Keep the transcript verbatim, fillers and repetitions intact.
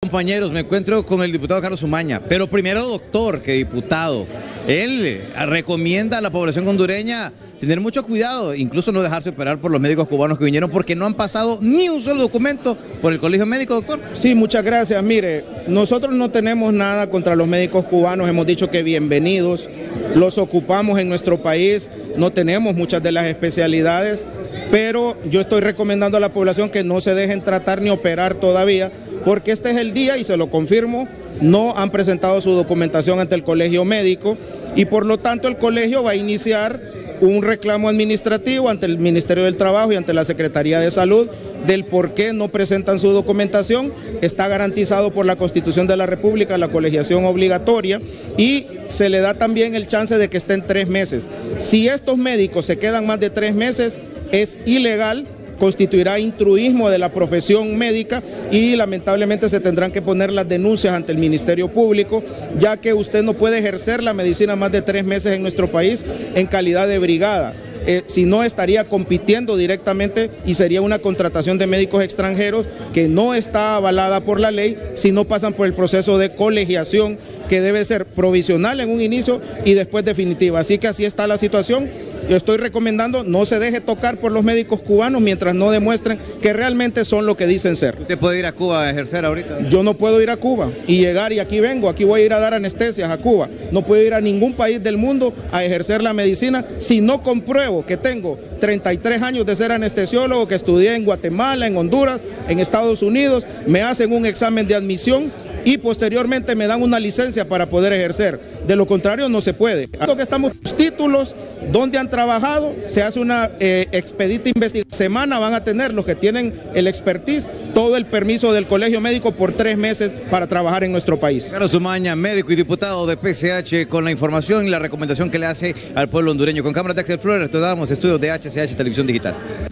Compañeros, me encuentro con el diputado Carlos Umaña, pero primero doctor que diputado. Él recomienda a la población hondureña tener mucho cuidado, incluso no dejarse operar por los médicos cubanos que vinieron porque no han pasado ni un solo documento por el colegio médico, doctor. Sí, muchas gracias. Mire, nosotros no tenemos nada contra los médicos cubanos, hemos dicho que bienvenidos, los ocupamos en nuestro país, no tenemos muchas de las especialidades, pero yo estoy recomendando a la población que no se dejen tratar ni operar todavía, porque este es el día y se lo confirmo, no han presentado su documentación ante el colegio médico y por lo tanto el colegio va a iniciar un reclamo administrativo ante el Ministerio del Trabajo y ante la Secretaría de Salud del por qué no presentan su documentación. Está garantizado por la Constitución de la República la colegiación obligatoria y se le da también el chance de que estén tres meses. Si estos médicos se quedan más de tres meses, es ilegal, constituirá intruismo de la profesión médica y lamentablemente se tendrán que poner las denuncias ante el Ministerio Público, ya que usted no puede ejercer la medicina más de tres meses en nuestro país en calidad de brigada. Eh, si no estaría compitiendo directamente y sería una contratación de médicos extranjeros que no está avalada por la ley si no pasan por el proceso de colegiación que debe ser provisional en un inicio y después definitiva. Así que así está la situación. Yo estoy recomendando no se deje tocar por los médicos cubanos mientras no demuestren que realmente son lo que dicen ser. ¿Usted puede ir a Cuba a ejercer ahorita? Yo no puedo ir a Cuba y llegar y aquí vengo, aquí voy a ir a dar anestesias a Cuba. No puedo ir a ningún país del mundo a ejercer la medicina si no compruebo que tengo treinta y tres años de ser anestesiólogo, que estudié en Guatemala, en Honduras, en Estados Unidos, me hacen un examen de admisión y posteriormente me dan una licencia para poder ejercer. De lo contrario no se puede. Lo que estamos títulos, donde han trabajado, se hace una eh, expedita investigación. Semana van a tener los que tienen el expertise, todo el permiso del colegio médico por tres meses para trabajar en nuestro país. Carlos Umaña, médico y diputado de P C H, con la información y la recomendación que le hace al pueblo hondureño. Con cámara de Axel Flores, retornamos estudios de H C H Televisión Digital.